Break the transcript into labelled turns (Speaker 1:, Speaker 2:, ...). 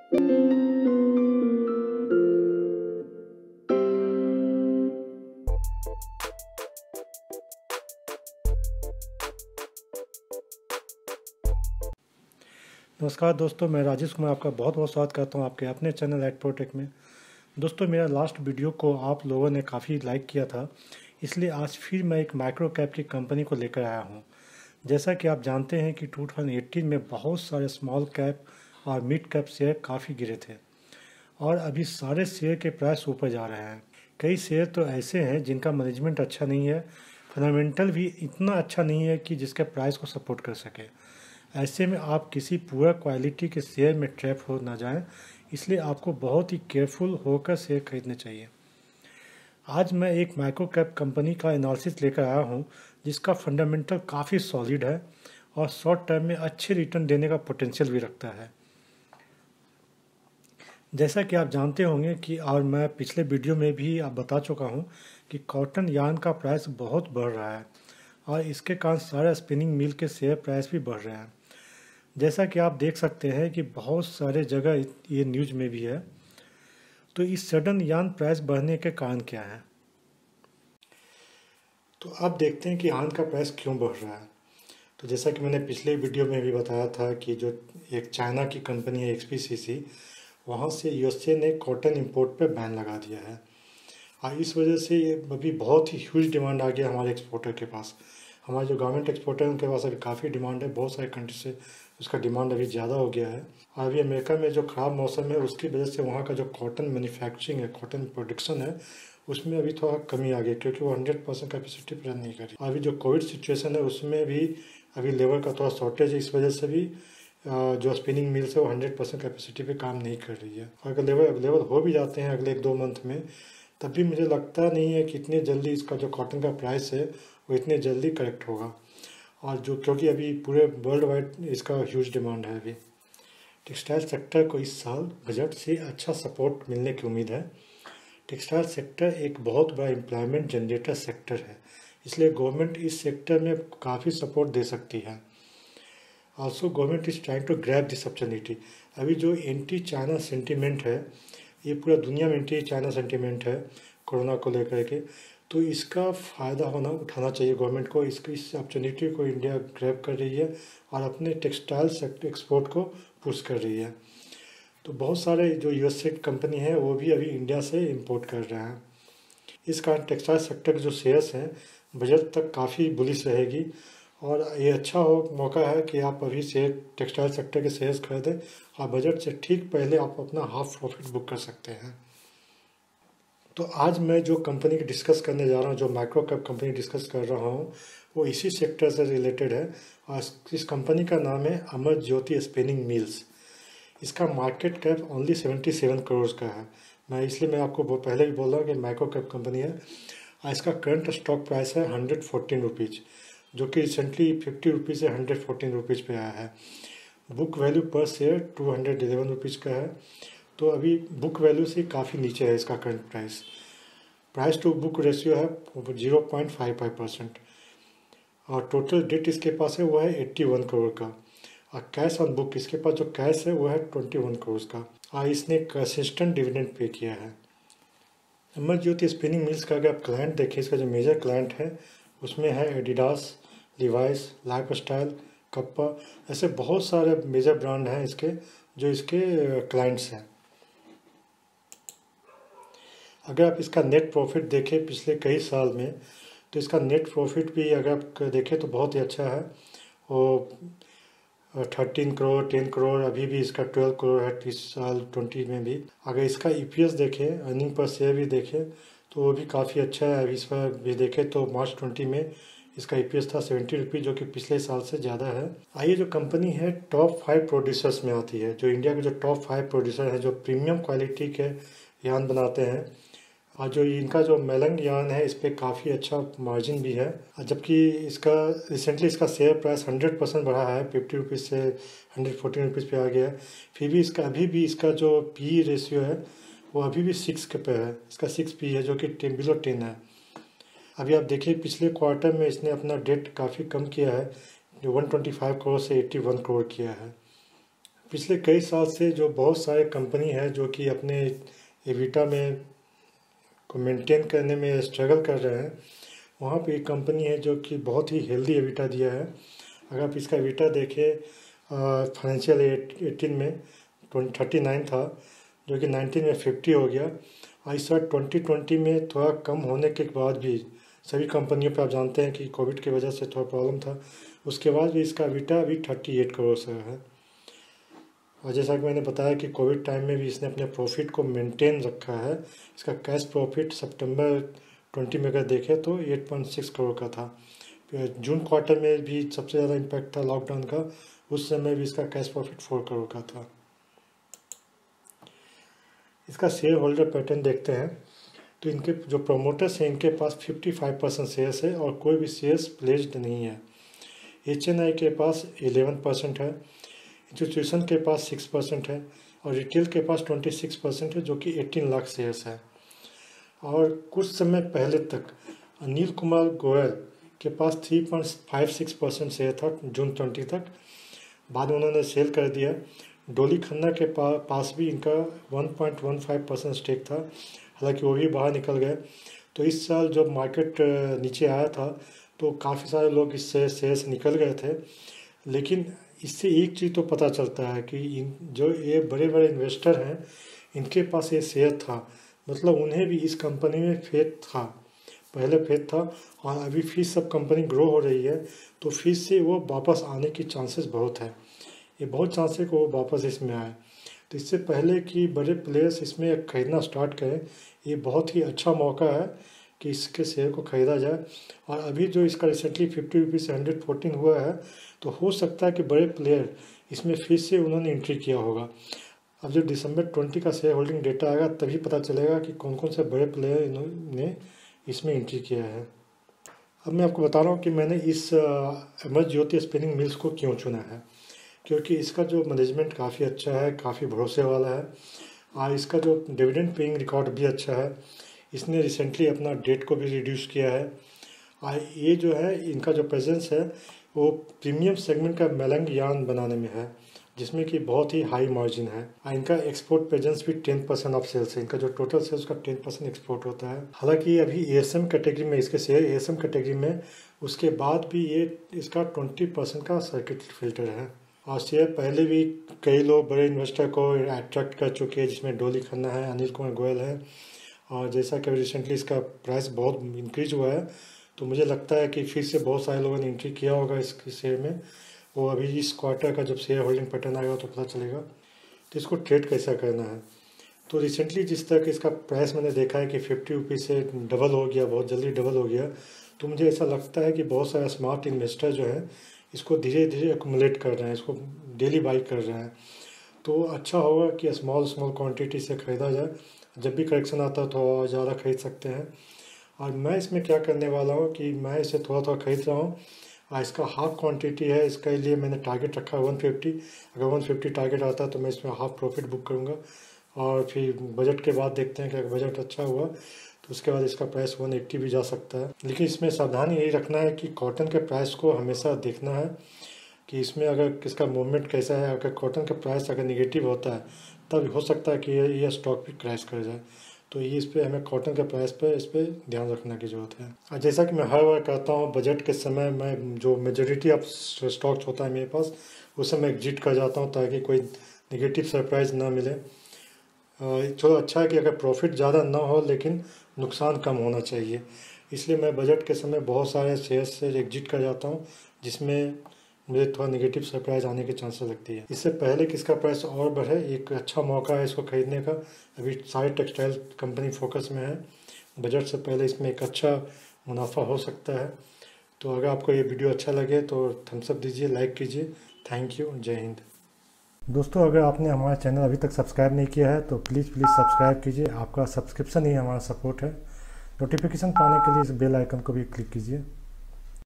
Speaker 1: नमस्कार दोस्तों, मैं राजेश कुमार आपका बहुत बहुत स्वागत करता हूं आपके अपने चैनल एडप्रोटेक में। दोस्तों, मेरा लास्ट वीडियो को आप लोगों ने काफ़ी लाइक किया था, इसलिए आज फिर मैं एक माइक्रो कैप की कंपनी को लेकर आया हूं। जैसा कि आप जानते हैं कि 2018 में बहुत सारे स्मॉल कैप और मिड कैप शेयर काफ़ी गिरे थे और अभी सारे शेयर के प्राइस ऊपर जा रहे हैं। कई शेयर तो ऐसे हैं जिनका मैनेजमेंट अच्छा नहीं है, फंडामेंटल भी इतना अच्छा नहीं है कि जिसके प्राइस को सपोर्ट कर सके। ऐसे में आप किसी पूरा क्वालिटी के शेयर में ट्रैप हो ना जाएं, इसलिए आपको बहुत ही केयरफुल होकर शेयर खरीदने चाहिए। आज मैं एक माइक्रो कैप कंपनी का एनालिसिस लेकर आया हूं, जिसका फंडामेंटल काफ़ी सॉलिड है और शॉर्ट टर्म में अच्छे रिटर्न देने का पोटेंशियल भी रखता है। जैसा कि आप जानते होंगे कि और मैं पिछले वीडियो में भी आप बता चुका हूं कि कॉटन यार्न का प्राइस बहुत बढ़ रहा है और इसके कारण सारे स्पिनिंग मिल के शेयर प्राइस भी बढ़ रहे हैं। जैसा कि आप देख सकते हैं कि बहुत सारे जगह ये न्यूज में भी है। तो इस सडन यार्न प्राइस बढ़ने के कारण क्या है, तो अब देखते हैं कि यार्न का प्राइस क्यों बढ़ रहा है। तो जैसा कि मैंने पिछले वीडियो में भी बताया था कि जो एक चाइना की कंपनी है XPCC, वहाँ से USA ने कॉटन इंपोर्ट पे बैन लगा दिया है और इस वजह से ये अभी बहुत ही ह्यूज डिमांड आ गया हमारे एक्सपोर्टर के पास। हमारे जो गवर्नमेंट एक्सपोर्टर हैं उनके पास अभी काफ़ी डिमांड है, बहुत सारे कंट्री से उसका डिमांड अभी ज़्यादा हो गया है। और अभी अमेरिका में जो ख़राब मौसम है उसकी वजह से वहाँ का जो कॉटन मैन्युफैक्चरिंग है, कॉटन प्रोडक्शन है, उसमें अभी थोड़ा कमी आ गई क्योंकि वो 100% कैपेसिटी पर रन नहीं कर रही। अभी जो कोविड सिचुएशन है उसमें भी अभी लेबर का थोड़ा शॉर्टेज है, इस वजह से भी जो स्पिनिंग मिल्स है वो 100% कैपेसिटी पे काम नहीं कर रही है। और अगर लेबर अवेलेबल हो भी जाते हैं अगले 1-2 मंथ में, तब भी मुझे लगता नहीं है कि इतनी जल्दी इसका जो कॉटन का प्राइस है वो इतने जल्दी करेक्ट होगा। और जो क्योंकि अभी पूरे वर्ल्ड वाइड इसका ह्यूज डिमांड है। अभी टेक्सटाइल सेक्टर को इस साल बजट से अच्छा सपोर्ट मिलने की उम्मीद है। टेक्सटाइल सेक्टर एक बहुत बड़ा एम्प्लॉयमेंट जनरेटर सेक्टर है, इसलिए गवर्नमेंट इस सेक्टर में काफ़ी सपोर्ट दे सकती है। Also government is trying to grab this opportunity. अभी जो एंटी चाइना सेंटीमेंट है, ये पूरा दुनिया में एंटी चाइना सेंटीमेंट है कोरोना को लेकर के, तो इसका फ़ायदा उठाना चाहिए गवर्नमेंट को। इस अपॉर्चुनिटी को इंडिया ग्रैब कर रही है और अपने टेक्सटाइल सेक्टर एक्सपोर्ट को पुश कर रही है। तो बहुत सारे जो USA कंपनी है वो भी अभी इंडिया से इंपोर्ट कर रहे हैं। इस कारण टेक्सटाइल सेक्टर के जो शेयर्स हैं बजट तक काफ़ी बुलिश रहेगी और ये अच्छा मौका है कि आप अभी शेयर टेक्सटाइल सेक्टर के शेयर्स खरीदें और बजट से ठीक पहले आप अपना हाफ प्रॉफिट बुक कर सकते हैं। तो आज मैं जो कंपनी की डिस्कस करने जा रहा हूँ, जो माइक्रो कैप कंपनी डिस्कस कर रहा हूँ, वो इसी सेक्टर से रिलेटेड है और इस कंपनी का नाम है अमर ज्योति स्पिनिंग मिल्स। इसका मार्केट कैप ओनली 77 करोड़ का है। मैं आपको पहले भी बोल रहा हूँ कि माइक्रो कैप कंपनी है और इसका करंट स्टॉक प्राइस है 114 रुपीज़, जो कि रिसेंटली 50 रुपीज़ से 114 रुपीज़ पे आया है। Book value per share 211 rupees का है, तो अभी बुक वैल्यू से काफ़ी नीचे है इसका current price. Price to book ratio है 0.55% और टोटल डेट इसके पास है वो है 81 करोड़ का और कैश ऑन बुक इसके पास जो कैश है वो है 21 करोड़ का और इसने कंसिस्टेंट डिविडेंड पे किया है। अमर ज्योति स्पिनिंग मिल्स का अगर आप क्लाइंट देखें, इसका जो मेजर क्लाइंट है उसमें है एडिडास, लिवाइस, लाइफस्टाइल, कप्पा, ऐसे बहुत सारे मेजर ब्रांड हैं इसके जो इसके क्लाइंट्स हैं। अगर आप इसका नेट प्रॉफिट देखें पिछले कई साल में, तो इसका नेट प्रॉफिट भी अगर आप देखें तो बहुत ही अच्छा है। वो 13 करोड़, 10 करोड़, अभी भी इसका 12 करोड़ है 30 साल 20 में भी। अगर इसका EPS देखें, अर्निंग पर शेयर भी देखें, तो वो भी काफ़ी अच्छा है। अभी इस पर भी देखें तो मार्च 20 में इसका EPS था 70 रुपीज़, जो कि पिछले साल से ज़्यादा है। आइए, जो कंपनी है टॉप 5 प्रोड्यूसर्स में आती है, जो इंडिया के जो टॉप 5 प्रोड्यूसर हैं जो प्रीमियम क्वालिटी के यार्न बनाते हैं, और जो इनका जो मेलंग यार्न है इस पर काफ़ी अच्छा मार्जिन भी है। जबकि इसका रिसेंटली इसका शेयर प्राइस 100% बढ़ा है, 50 रुपीज़ से 114 रुपीज़ पे आ गया है। फिर भी इसका अभी भी इसका जो PE रेशियो है वो अभी भी 6 के पे है। इसका 6 PE है, जो कि बिलो 10 है। अभी आप देखिए पिछले क्वार्टर में इसने अपना डेट काफ़ी कम किया है, जो 125 करोड़ से 81 करोड़ किया है। पिछले कई साल से जो बहुत सारे कंपनी है जो कि अपने एविटा में को मेंटेन करने में स्ट्रगल कर रहे हैं, वहाँ पे एक कंपनी है जो कि बहुत ही हेल्दी एविटा दिया है। अगर आप इसका एविटा देखें, फाइनेंशियल 18 में 39 था, जो कि 19 में 50 हो गया। और इस बार 2020 में थोड़ा कम होने के बाद भी सभी कंपनियों पे आप जानते हैं कि कोविड की वजह से थोड़ा प्रॉब्लम था, उसके बाद भी इसका एविटा अभी 38 करोड़ से है। और जैसा कि मैंने बताया कि कोविड टाइम में भी इसने अपने प्रॉफिट को मेंटेन रखा है। इसका कैश प्रॉफिट सितंबर 20 में अगर देखें तो 8.6 करोड़ का था। जून क्वार्टर में भी सबसे ज़्यादा इम्पैक्ट था लॉकडाउन का, उस समय भी इसका कैश प्रॉफिट 4 करोड़ का था। इसका शेयर होल्डर पैटर्न देखते हैं तो इनके जो प्रोमोटर्स हैं इनके पास 55% शेयर्स है और कोई भी शेयर्स प्लेज्ड नहीं है। HNI के पास 11% है, इंस्टीट्यूशन के पास 6% है और रिटेल के पास 26% है, जो कि 18 लाख शेयर्स है। और कुछ समय पहले तक अनिल कुमार गोयल के पास 3.56% शेयर था जून 20 तक, बाद में उन्होंने सेल कर दिया। डोली खन्ना के पास भी इनका 1.15% स्टेक था, हालांकि वो भी बाहर निकल गए। तो इस साल जब मार्केट नीचे आया था तो काफ़ी सारे लोग इससे शेयर से निकल गए थे, लेकिन इससे एक चीज़ तो पता चलता है कि जो ये बड़े बड़े इन्वेस्टर हैं इनके पास ये शेयर था, मतलब उन्हें भी इस कंपनी में फेथ था, पहले फेथ था। और अभी फिर सब कंपनी ग्रो हो रही है तो फिर से वो वापस आने की चांसेस बहुत है, ये बहुत चांस है कि वो वापस इसमें आए। तो इससे पहले कि बड़े प्लेयर्स इसमें खरीदना स्टार्ट करें, ये बहुत ही अच्छा मौका है कि इसके शेयर को ख़रीदा जाए। और अभी जो इसका रिसेंटली 50 रुपीज़ से 114 हुआ है, तो हो सकता है कि बड़े प्लेयर इसमें फिर से उन्होंने एंट्री किया होगा। अब जब दिसंबर 20 का शेयर होल्डिंग डेटा आएगा तभी पता चलेगा कि कौन कौन से बड़े प्लेयर इन्होंने इसमें एंट्री किया है। अब मैं आपको बता रहा हूँ कि मैंने इस अमर ज्योति स्पिनिंग मिल्स को क्यों चुना है, क्योंकि इसका जो मैनेजमेंट काफ़ी अच्छा है, काफ़ी भरोसे वाला है और इसका जो डिविडेंड पेइंग रिकॉर्ड भी अच्छा है। इसने रिसेंटली अपना डेट को भी रिड्यूस किया है और ये जो है इनका जो प्रेजेंस है वो प्रीमियम सेगमेंट का मेलंग यार्न बनाने में है, जिसमें कि बहुत ही हाई मार्जिन है। और इनका एक्सपोर्ट प्रेजेंस भी 10% ऑफ सेल्स है, इनका जो टोटल सेल्स का 10% एक्सपोर्ट होता है। हालांकि अभी ASM कैटेगरी में इसके शेयर ASM कैटेगरी में, उसके बाद भी ये इसका 20% का सर्किट फिल्टर है। और शेयर पहले भी कई लोग बड़े इन्वेस्टर को अट्रैक्ट कर चुके हैं, जिसमें डोली खन्ना है, अनिल कुमार गोयल है। और जैसा कि रिसेंटली इसका प्राइस बहुत इंक्रीज हुआ है, तो मुझे लगता है कि फिर से बहुत सारे लोगों ने एंट्री किया होगा इसके शेयर में। वो अभी इस क्वार्टर का जब शेयर होल्डिंग पैटर्न आएगा तो पता चलेगा। तो इसको ट्रेड कैसा करना है, तो रिसेंटली जिस तरह कि इसका प्राइस मैंने देखा है कि 50 रुपीज़ से डबल हो गया, बहुत जल्दी डबल हो गया, तो मुझे ऐसा लगता है कि बहुत सारे स्मार्ट इन्वेस्टर जो हैं इसको धीरे धीरे एक्युमुलेट कर रहे हैं, इसको डेली बाई कर रहे हैं। तो अच्छा होगा कि स्मॉल क्वांटिटी से ख़रीदा जाए, जब भी करेक्शन आता है तो ज़्यादा खरीद सकते हैं। और मैं इसमें क्या करने वाला हूँ कि मैं इसे थोड़ा थोड़ा खरीद रहा हूँ और इसका हाफ क्वांटिटी है, इसके लिए मैंने टारगेट रखा है 150। अगर 150 टारगेट आता है तो मैं इसमें हाफ प्रॉफिट बुक करूँगा और फिर बजट के बाद देखते हैं कि अगर बजट अच्छा हुआ तो उसके बाद इसका प्राइस 180 भी जा सकता है। लेकिन इसमें सावधानी यही रखना है कि कॉटन के प्राइस को हमेशा देखना है कि इसमें अगर किसका मूवमेंट कैसा है। अगर कॉटन का प्राइस अगर निगेटिव होता है तब हो सकता है कि ये स्टॉक भी क्रैश कर जाए। तो ये इस पर हमें कॉटन के प्राइस पर इस पर ध्यान रखने की ज़रूरत है। और जैसा कि मैं हर बार कहता हूँ, बजट के समय मैं जो मेजोरिटी ऑफ स्टॉक्स होता है मेरे पास, उससे मैं एग्जिट कर जाता हूँ ताकि कोई नेगेटिव सरप्राइज़ ना मिले। चलो अच्छा है कि अगर प्रॉफिट ज़्यादा ना हो लेकिन नुकसान कम होना चाहिए, इसलिए मैं बजट के समय बहुत सारे शेयर्स से एग्जिट कर जाता हूँ जिसमें मुझे थोड़ा नेगेटिव सरप्राइज आने के चांसेस लगती है। इससे पहले कि इसका प्राइस और बढ़े, एक अच्छा मौका है इसको खरीदने का। अभी सारी टेक्सटाइल कंपनी फोकस में है, बजट से पहले इसमें एक अच्छा मुनाफा हो सकता है। तो अगर आपको ये वीडियो अच्छा लगे तो थम्स अप दीजिए, लाइक कीजिए। थैंक यू, जय हिंद। दोस्तों, अगर आपने हमारा चैनल अभी तक सब्सक्राइब नहीं किया है तो प्लीज़ सब्सक्राइब कीजिए। आपका सब्सक्रिप्शन ही हमारा सपोर्ट है। नोटिफिकेशन पाने के लिए इस बेल आइकन को भी क्लिक कीजिए।